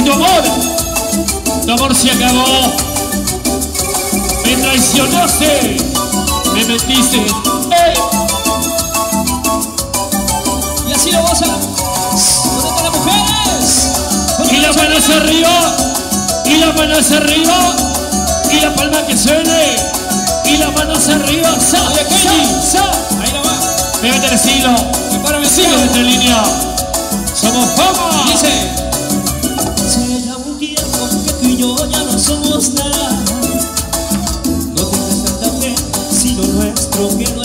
Tu amor se acabó. Me traicionaste, me mentiste. Y así lo gozan. ¿Dónde están las mujeres? Y las manos arriba, y las manos arriba, y la palma que suene, y las manos arriba. Ahí la va. Me mete el estilo, Prepárame el sigue estilo. nuestra línea. Somos fama. Dice. Será un tiempo que tú y yo ya no somos nada. No tengas tanta fe si lo nuestro quedó